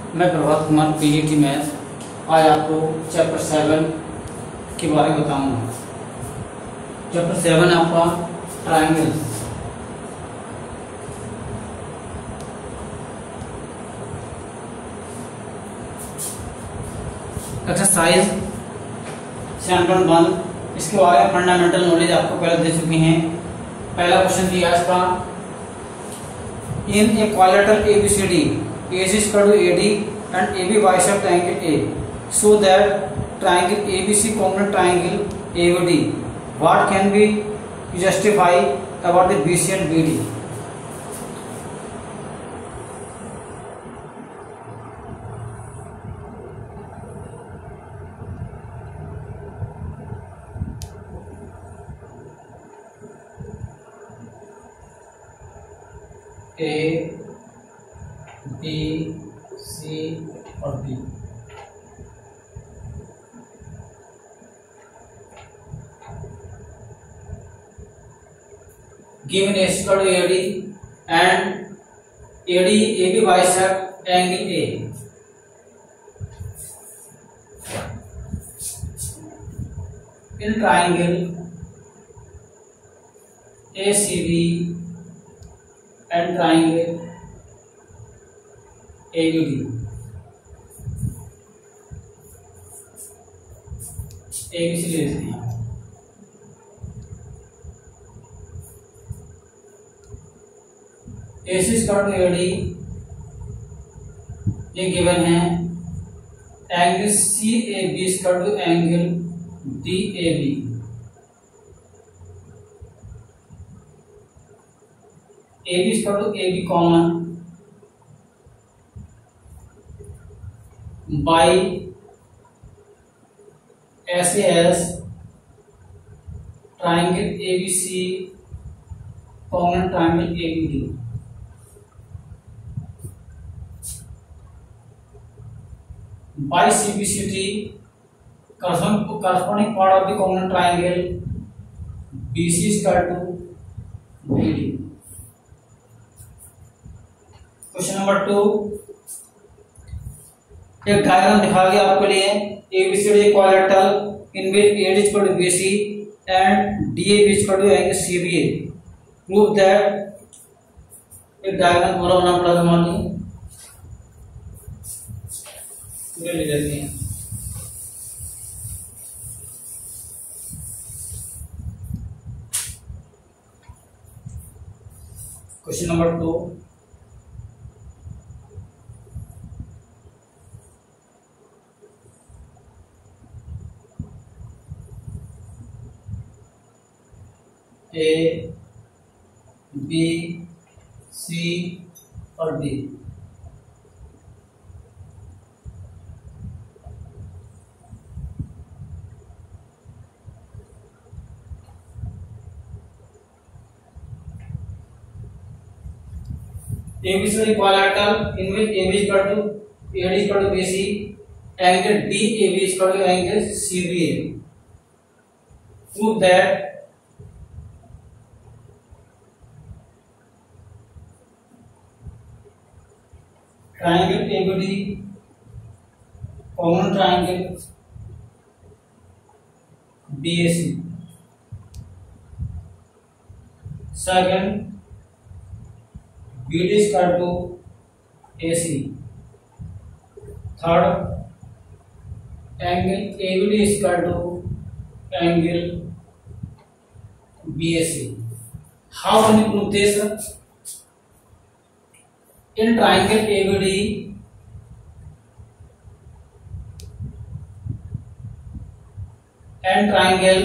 मैं Prabhat Kumar PET math आज आपको चैप्टर 7 के बारे में बताऊंगा। चैप्टर 7 आपका ट्रायंगल। एक्सरसाइज 7.1 इसके बारे में फंडामेंटल नॉलेज आपको पहले दे चुकी हैं। पहला क्वेश्चन दिया इसका, in a quadrilateral ABCD AC is equal to AD and AB bisect triangle A, so that triangle ABC congruent triangle ABD. What can be justify about the BC and BD? A, B, C और D। Given A is equal to AD and AB bisect angle A. In triangle ACB and triangle ABD, ABC लेते हैं। AC square to AD ये given है। Angle CAB square to angle DAB, AB square to AB common by SAS triangle ABC congruent triangle ABD। by CBCD corresponding part of the congruent triangle BC is equal to BD। Question number 2, एक diagram दिखा गया आपके लिए। ABCD quadrilateral in which AD is equal to BC and DAB is equal to angle CBA। Prove that एक diagram पूरा होना पड़ेगा। मान लीजिए पूरे ले लेते हैं। Question number 2, A, B, C और D। ABCD quadrilateral in which AB is equal to AD is equal to BC, angle DAB is equal to angle CBA। Prove that triangle ABD congruent triangle BAC। Second, BD is equal to AC। Third, angle ABD is equal to angle BAC। How can you prove this? In triangle ABD and triangle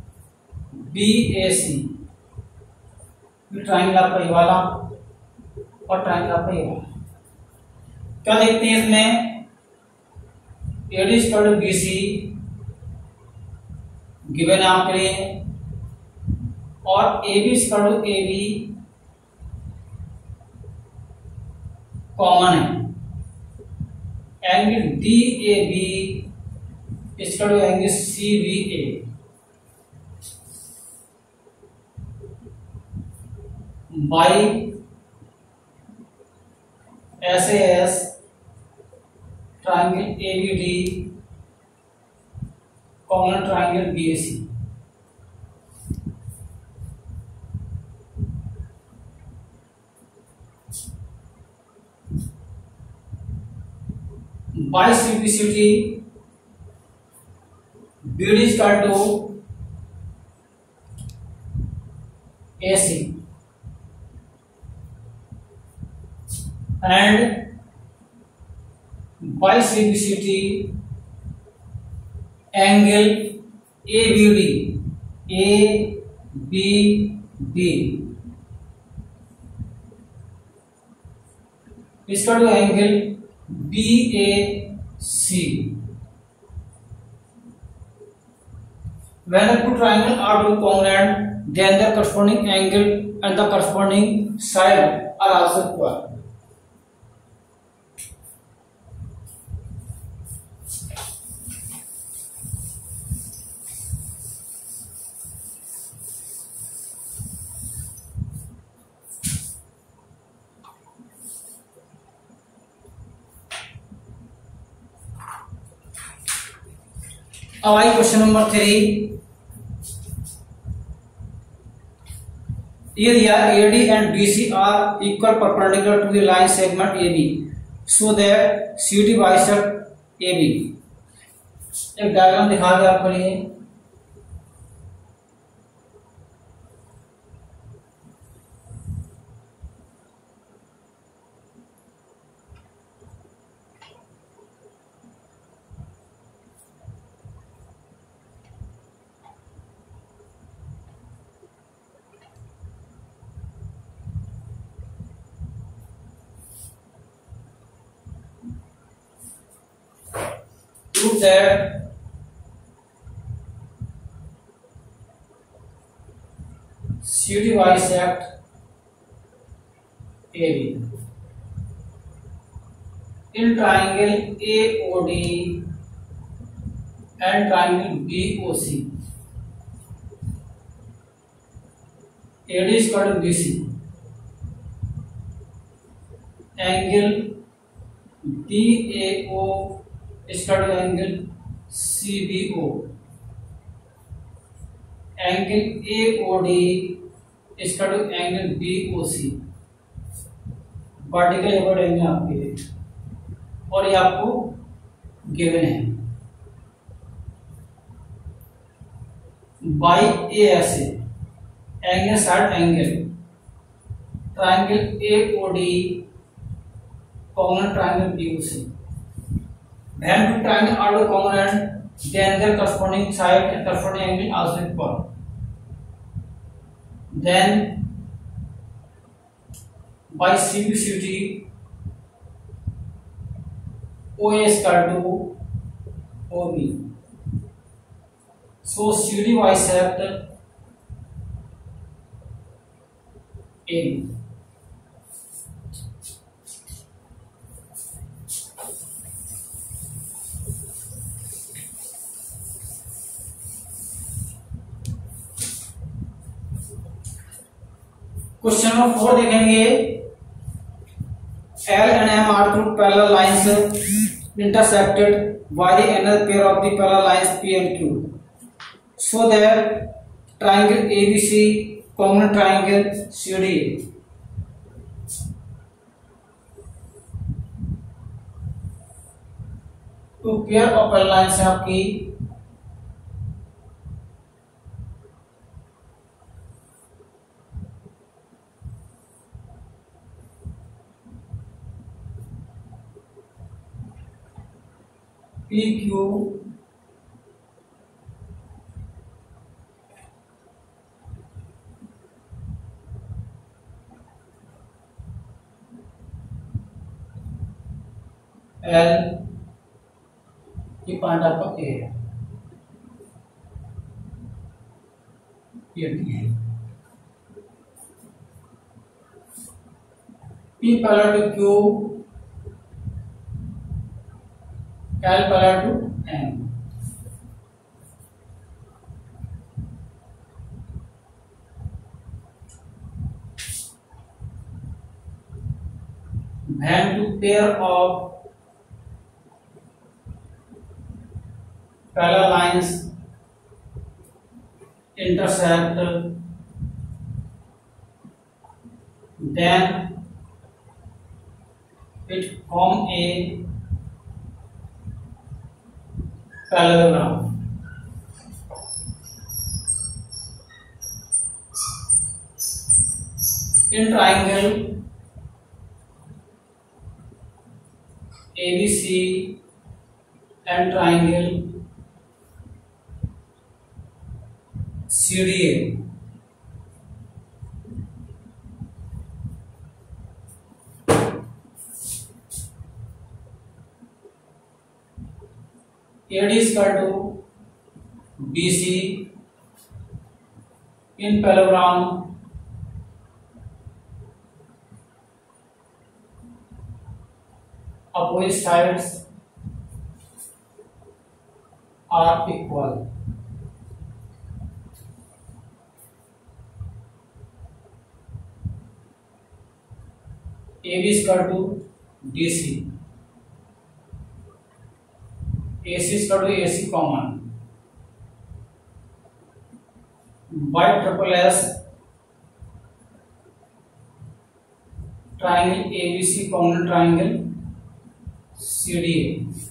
BAC, triangle आपका ये वाला और triangle आपका ये वाला, क्या देखते हैं इसमें? AD is equal to BC given है आपके लिए और AB is equal to AB common है। Angle DAB is equal to angle CBA। by SAS triangle ABD, common triangle BAC. By simplicity, BD is equal to AC, and by simplicity, angle ABD is equal to angle BAC. When the two triangles are two congruent, then the corresponding angle and the corresponding side are also equal. Now, question number 3. Area AD and BC are equal perpendicular to the line segment AB, so that CD bisect AB. एक diagram दिखा दिया आपके लिए. Prove that CD bisect AB in triangle AOD and triangle BOC. AD is equal to BC. Angle DAO is equal to angle CBO. Angle AOD is equal to angle BOC. Vertical abode angle आपके लिए, और ये आपको given है. By A SA angle side angle triangle AOD कॉमन triangle BOC. When two triangles are congruent, then their corresponding side and corresponding angle also equal. Then by simplicity, OA is equal to OB. So CD bisect AB. Question number 4 देखेंगे. L and M are two parallel lines intersected by the another pair of the parallel lines P and Q, so that triangle ABC common triangle CD. Two pair of parallel lines है आपकी PQ L, ये point आपका ए है, ये D है. P parallel to Q, L parallel to M. When two pair of parallel lines intersect, then it form a parallelogram. In triangle ABC and triangle CDA, AD is equal to BC. In parallelogram opposite sides are equal. AB is equal to DC. AC is equal to AC common. By triple S triangle ABC common triangle CDA.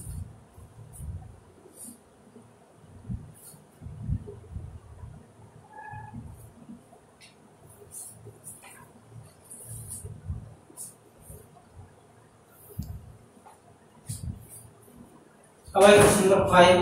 अब आइए question number 5.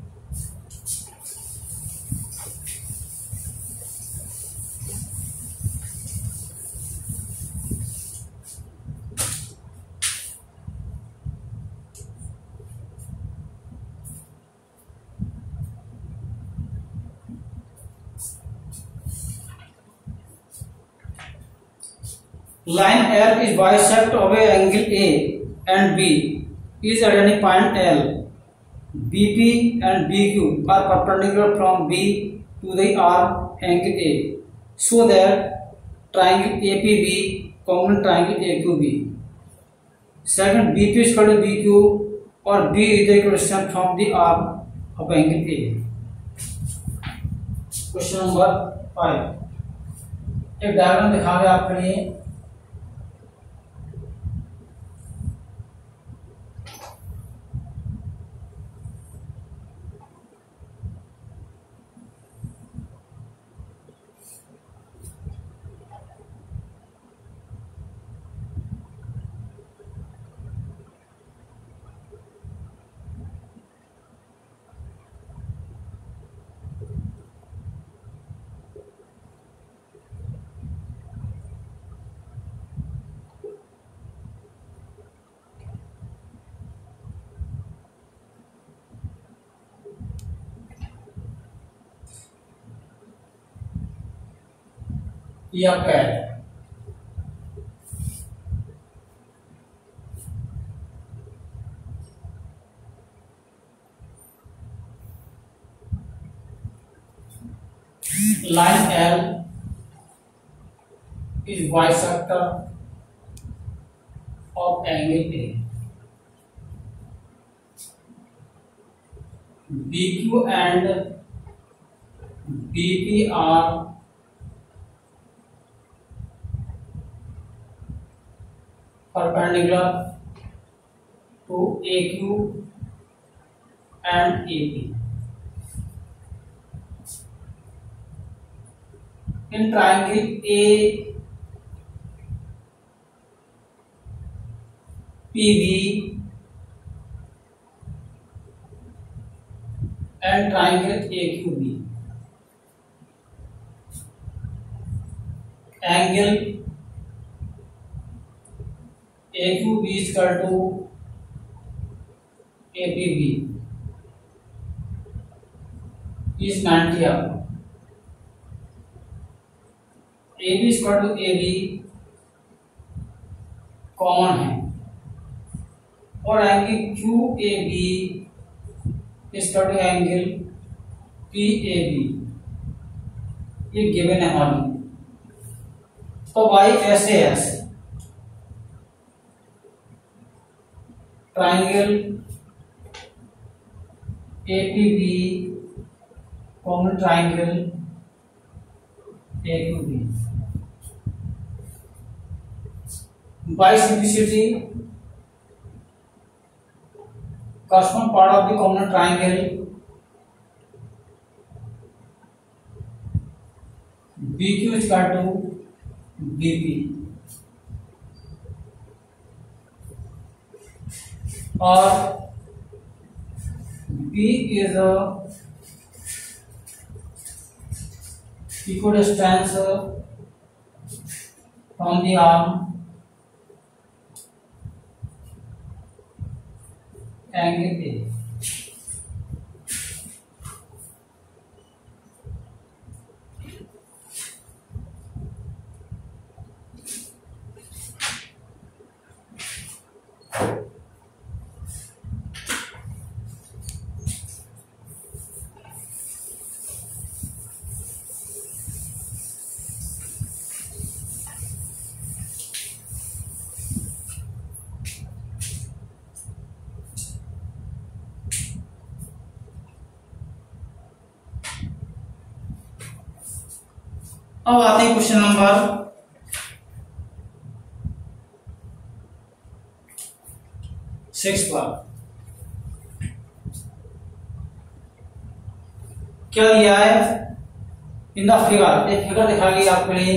Line L is bisect of a angle A and B is at any point L. BP and BQ are perpendicular from B to the arc angle A, so that triangle APB common triangle AQB. Second, BP is equal to BQ or B is the equation from the arc of angle A. Question number 5. एक diagram दिखा रहे आपके लिए. ये आपका है. Line L is bisector of angle A. BQ and BP are perpendicular to AQ and AP. In triangle APB and triangle AQB, angle AQB is equal to APB is 90 up. AB is equal to AB common है और angle QAB is equal to angle PAB ये given है हमारी. तो by SAS triangle APB common triangle AQB. By simplicity, corresponding part of the common triangle BQ is equal to BP, or B is a equidistance from the arm angle A. अब आते हैं question number 6 पर। क्या दिया है in the figure, एक figure दिखा गई आपके लिए।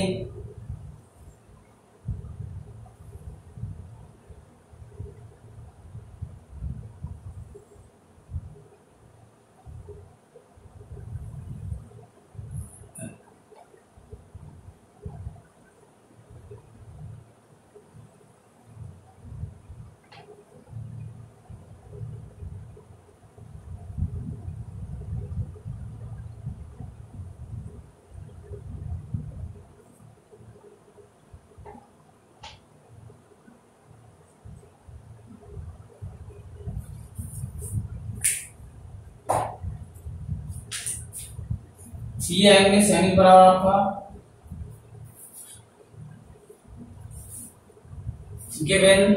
ये एंगल सैनिक बराबर आपका given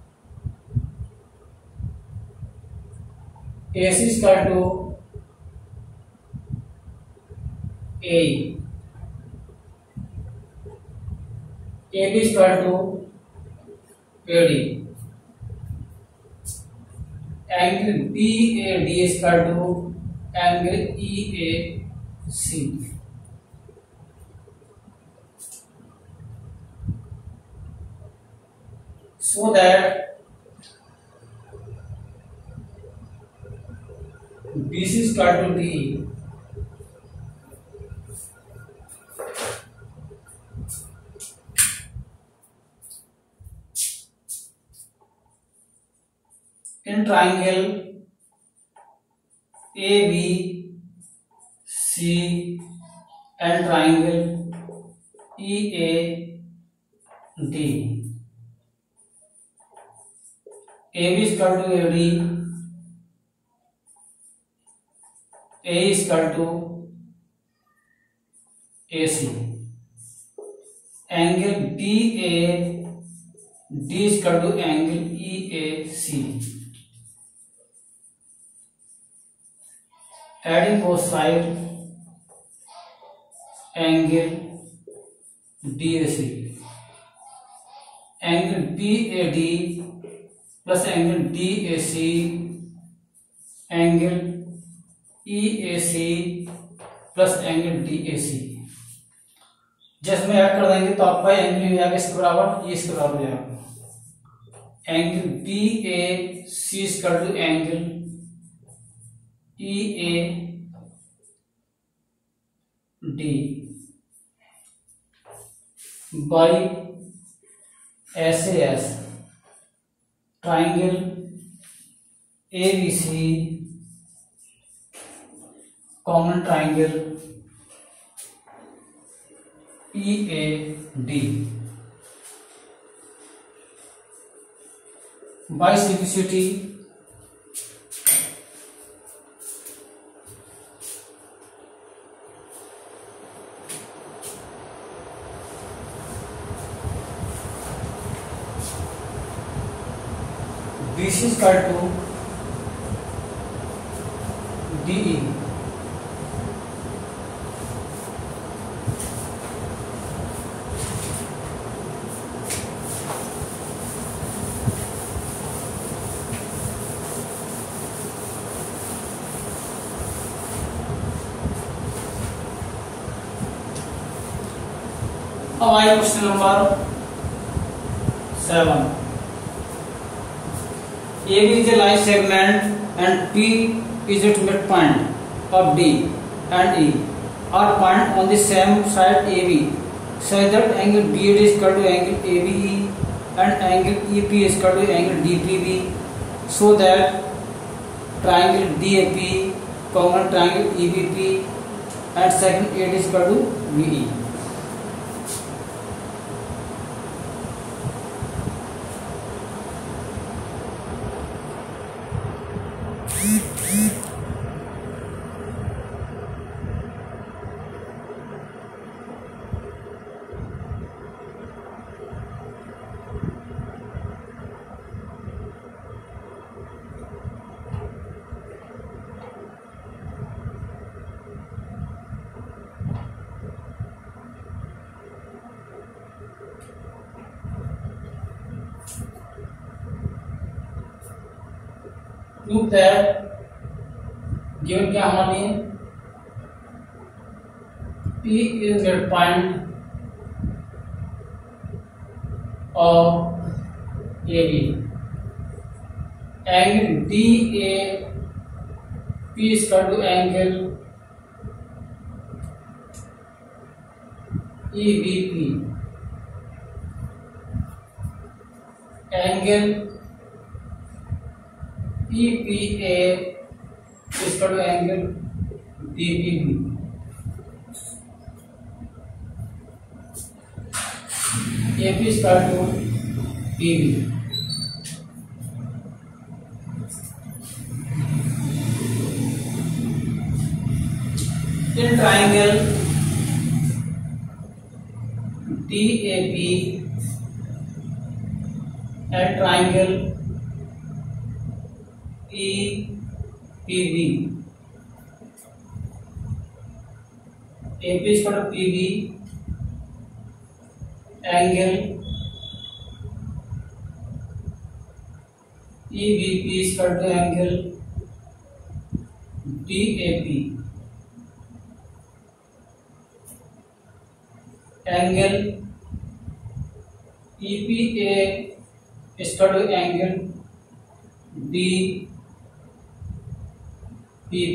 AC is equal to AE, AB is equal to AD, angle BAD is equal to angle EAC. So that BC is equal to D, in triangle ABC and triangle EAD, AB is equal to AD, A is equal to AC, angle BAD is equal to angle EAC. Adding both sides, angle DAC, angle BAD plus angle DAC, angle EAC plus angle DAC। जिसमें add कर देंगे तो आपका angle हो जाएगा इसके बराबर, ये इसके बराबर हो जाएगा। Angle BAC equal to angle EAD by SAS, triangle ABC common triangle EAD by simplicity BC equal to DE. अब आइए question number 7. AB is a line segment and P is its midpoint of D and E are point on the same side AB, such that angle BAD is equal to angle ABE and angle EP is equal to angle DPB, so that triangle DAP congruent triangle EBP and second AD is equal to VE. Prove that given क्या हमारे लिए P is midpoint of AB, angle DAP is equal to angle EBP, angle EPA is equal to angle DPB. AP is equal to PB. In triangle DAP and triangle EPB, AP is equal to PB, angle EBP is equal to angle DAP, angle EPA is equal to angle DPB.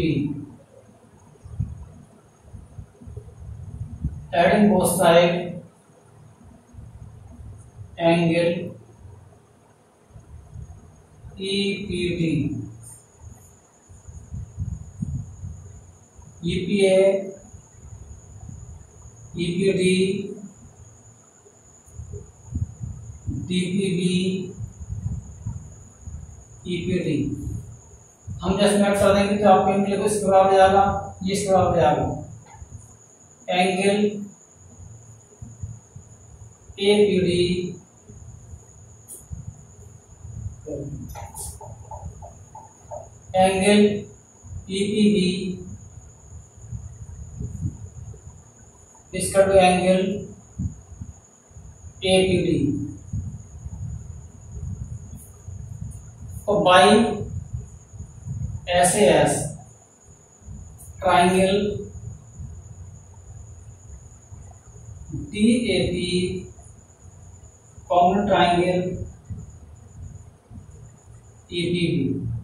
Adding both sides, angle EPD, EPA, EPD, DPB, EPD. हम just match कर देंगे तो आपको इनके लिए इसके बराबर जाएगा, ये इसके बराबर जाएगा, एंगल APD एंगल EPB इसका टू एंगल APD और by SAS triangle DAP common triangle EPB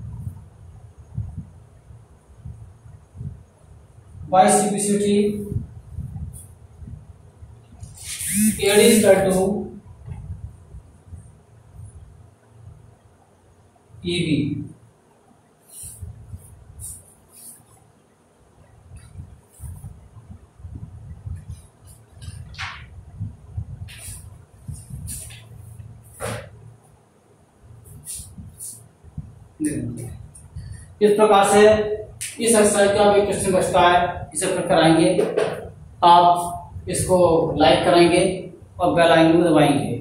by simplicity AD is equal to EB. इस प्रकार से इस एक्सरसाइज का भी क्वेश्चन बचता है, इसे फिर कराएंगे। आप इसको लाइक करेंगे और बेल आइकन को दबाएंगे।